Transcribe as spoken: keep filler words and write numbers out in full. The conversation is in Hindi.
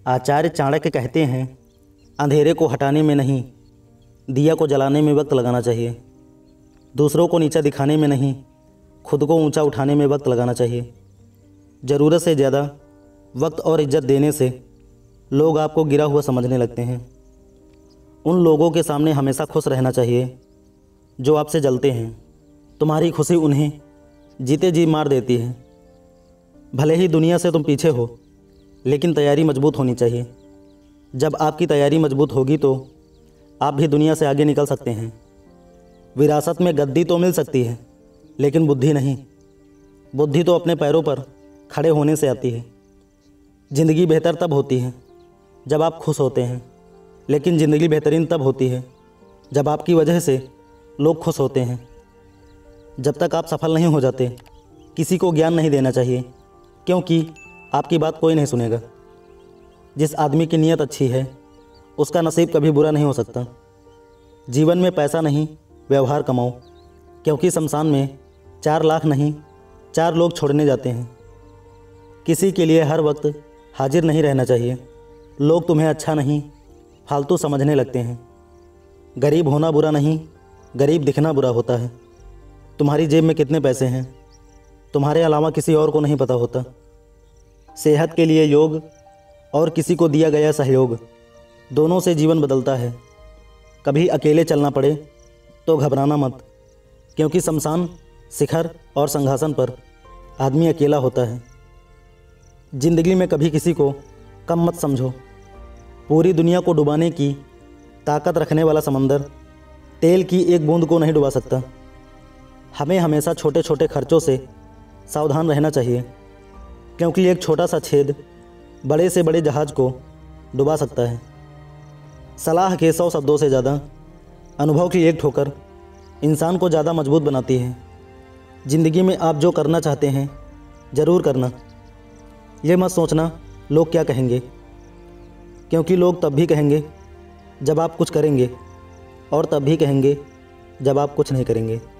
आचार्य चाणक्य कहते हैं, अंधेरे को हटाने में नहीं, दिया को जलाने में वक्त लगाना चाहिए। दूसरों को नीचा दिखाने में नहीं, खुद को ऊंचा उठाने में वक्त लगाना चाहिए। ज़रूरत से ज़्यादा वक्त और इज्जत देने से लोग आपको गिरा हुआ समझने लगते हैं। उन लोगों के सामने हमेशा खुश रहना चाहिए जो आपसे जलते हैं। तुम्हारी खुशी उन्हें जीते जी मार देती है। भले ही दुनिया से तुम पीछे हो, लेकिन तैयारी मजबूत होनी चाहिए। जब आपकी तैयारी मजबूत होगी तो आप भी दुनिया से आगे निकल सकते हैं। विरासत में गद्दी तो मिल सकती है, लेकिन बुद्धि नहीं। बुद्धि तो अपने पैरों पर खड़े होने से आती है। ज़िंदगी बेहतर तब होती है जब आप खुश होते हैं, लेकिन ज़िंदगी बेहतरीन तब होती है जब आपकी वजह से लोग खुश होते हैं। जब तक आप सफल नहीं हो जाते, किसी को ज्ञान नहीं देना चाहिए, क्योंकि आपकी बात कोई नहीं सुनेगा। जिस आदमी की नीयत अच्छी है, उसका नसीब कभी बुरा नहीं हो सकता। जीवन में पैसा नहीं, व्यवहार कमाओ, क्योंकि शमशान में चार लाख नहीं, चार लोग छोड़ने जाते हैं। किसी के लिए हर वक्त हाजिर नहीं रहना चाहिए। लोग तुम्हें अच्छा नहीं, फालतू समझने लगते हैं। गरीब होना बुरा नहीं, गरीब दिखना बुरा होता है। तुम्हारी जेब में कितने पैसे हैं, तुम्हारे अलावा किसी और को नहीं पता होता। सेहत के लिए योग और किसी को दिया गया सहयोग, दोनों से जीवन बदलता है। कभी अकेले चलना पड़े तो घबराना मत, क्योंकि शमशान, शिखर और संघासन पर आदमी अकेला होता है। ज़िंदगी में कभी किसी को कम मत समझो। पूरी दुनिया को डुबाने की ताकत रखने वाला समंदर तेल की एक बूंद को नहीं डुबा सकता। हमें हमेशा छोटे छोटे खर्चों से सावधान रहना चाहिए, क्योंकि एक छोटा सा छेद बड़े से बड़े जहाज़ को डुबा सकता है। सलाह के सौ शब्दों से ज़्यादा अनुभव की एक ठोकर इंसान को ज़्यादा मजबूत बनाती है। ज़िंदगी में आप जो करना चाहते हैं ज़रूर करना। ये मत सोचना लोग क्या कहेंगे, क्योंकि लोग तब भी कहेंगे जब आप कुछ करेंगे, और तब भी कहेंगे जब आप कुछ नहीं करेंगे।